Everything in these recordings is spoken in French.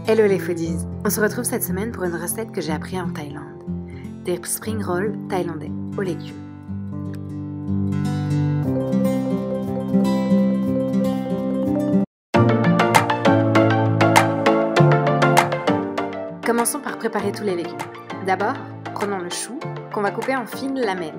Hello les foodies, on se retrouve cette semaine pour une recette que j'ai appris en Thaïlande. Des spring rolls thaïlandais aux légumes. Commençons par préparer tous les légumes. D'abord, prenons le chou qu'on va couper en fines lamelles.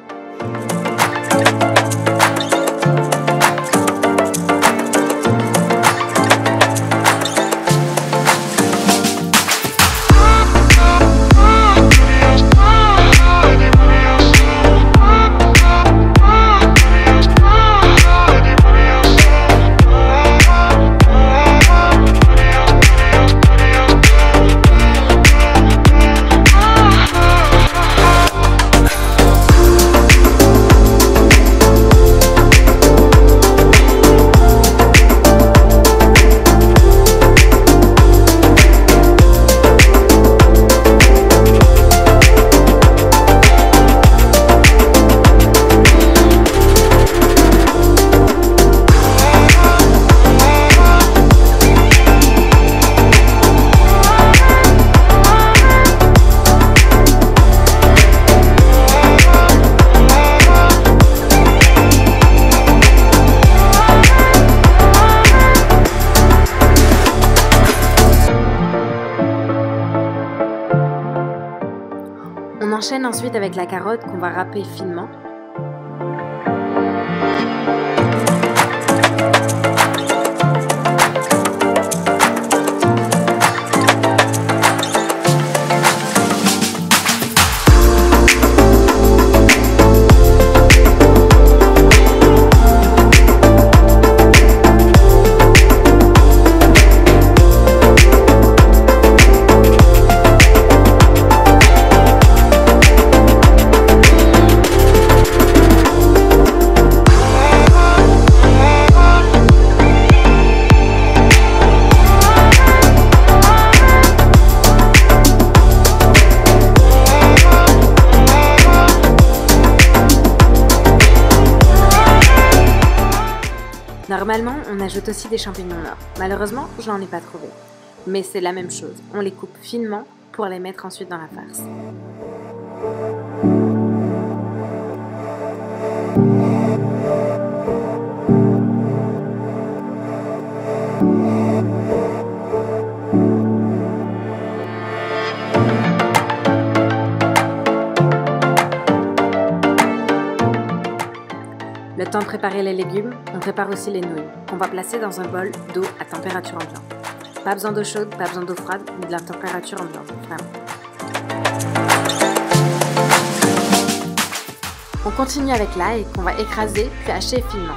On enchaîne ensuite avec la carotte qu'on va râper finement. Normalement, on ajoute aussi des champignons morts. Malheureusement, je n'en ai pas trouvé. Mais c'est la même chose, on les coupe finement pour les mettre ensuite dans la farce. Le temps de préparer les légumes, on prépare aussi les nouilles, qu'on va placer dans un bol d'eau à température ambiante. Pas besoin d'eau chaude, pas besoin d'eau froide, mais de la température ambiante, vraiment. On continue avec l'ail qu'on va écraser puis hacher finement.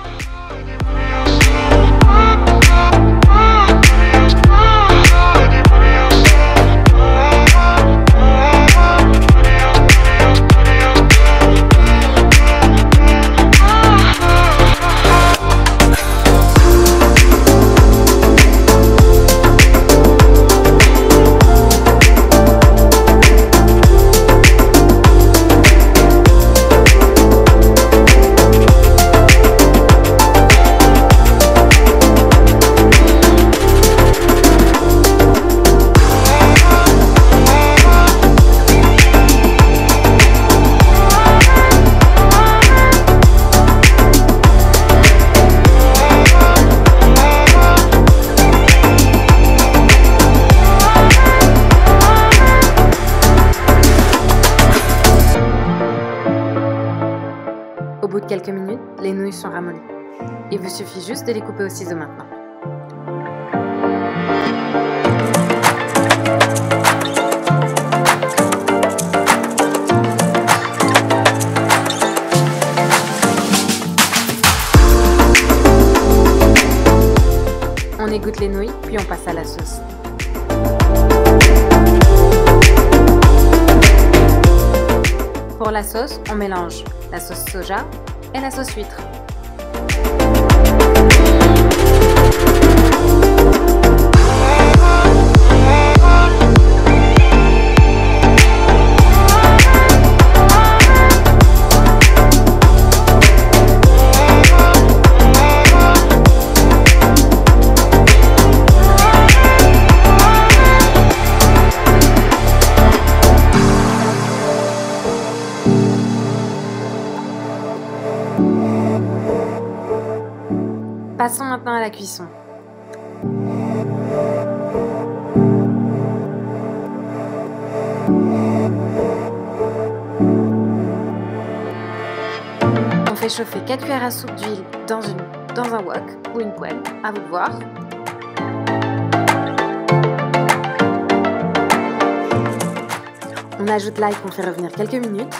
Au bout de quelques minutes, les nouilles sont ramollies. Il vous suffit juste de les couper au ciseau maintenant. On égoutte les nouilles, puis on passe à la sauce. Pour la sauce, on mélange la sauce soja et la sauce huître. Passons maintenant à la cuisson. On fait chauffer 4 cuillères à soupe d'huile dans un wok ou une poêle, à vous de voir. On ajoute l'ail qu'on fait revenir quelques minutes.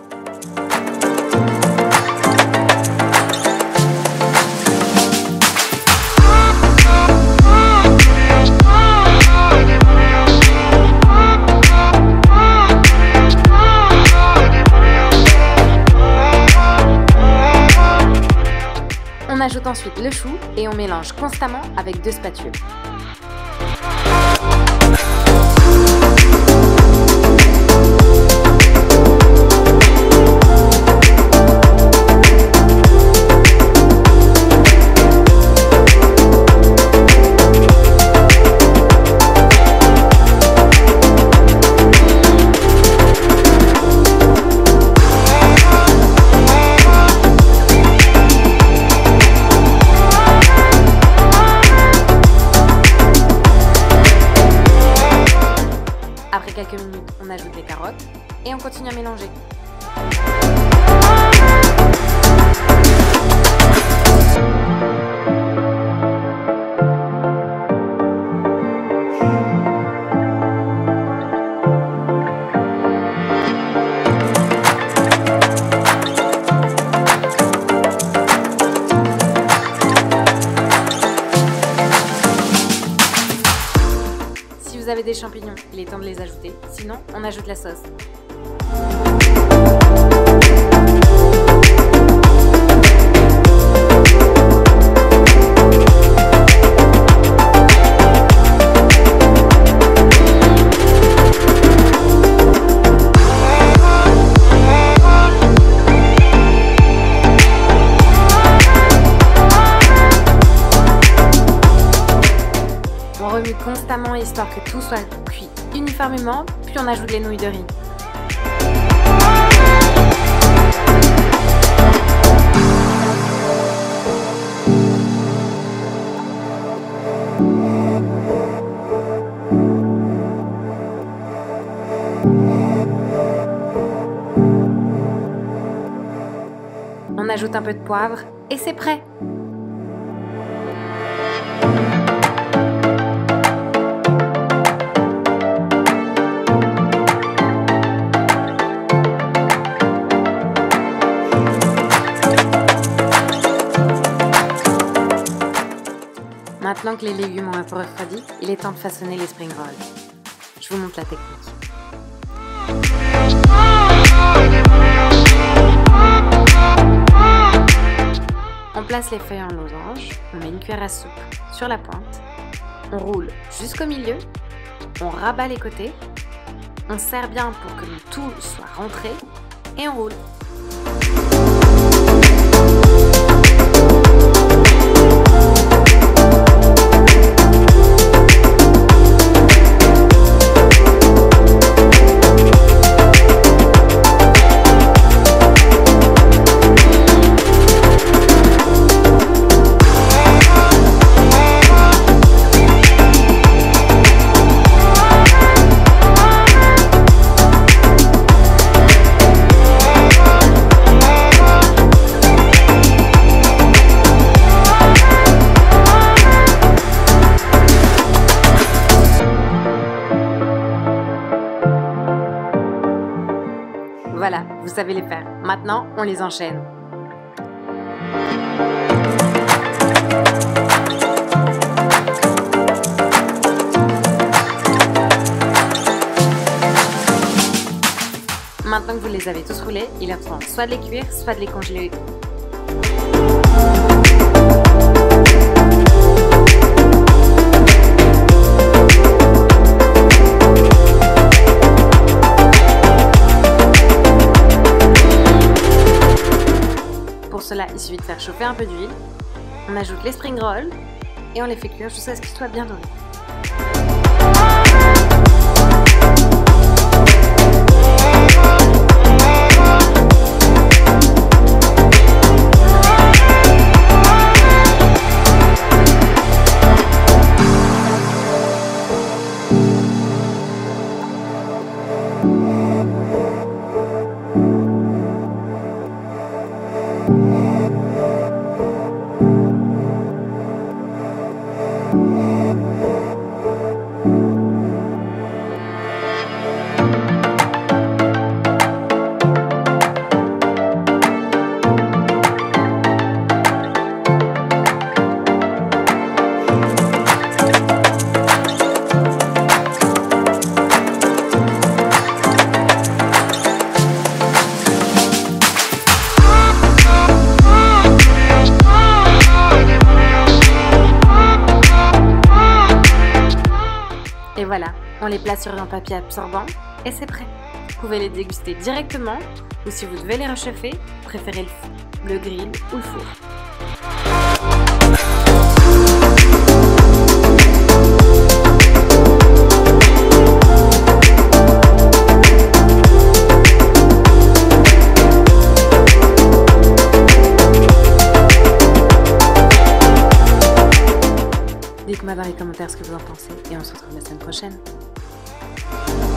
On ajoute ensuite le chou et on mélange constamment avec 2 spatules. Après quelques minutes, on ajoute les carottes et on continue à mélanger. Si vous avez des champignons, il est temps de les ajouter, sinon on ajoute la sauce. On remue constamment histoire que tout soit cuit uniformément, puis on ajoute les nouilles de riz. On ajoute un peu de poivre et c'est prêt! Maintenant que les légumes ont un peu refroidi, il est temps de façonner les spring rolls. Je vous montre la technique. On place les feuilles en losange, on met une cuillère à soupe sur la pointe, on roule jusqu'au milieu, on rabat les côtés, on serre bien pour que le tout soit rentré et on roule. Voilà, vous savez les faire. Maintenant, on les enchaîne. Maintenant que vous les avez tous roulés, il est temps soit de les cuire, soit de les congeler. Pour cela, il suffit de faire chauffer un peu d'huile, on ajoute les spring rolls et on les fait cuire jusqu'à ce qu'ils soient bien dorés. Et voilà, on les place sur un papier absorbant et c'est prêt. Vous pouvez les déguster directement ou si vous devez les réchauffer, préférez le grill ou le four. Dites-moi dans les commentaires ce que vous en pensez et on se retrouve la semaine prochaine.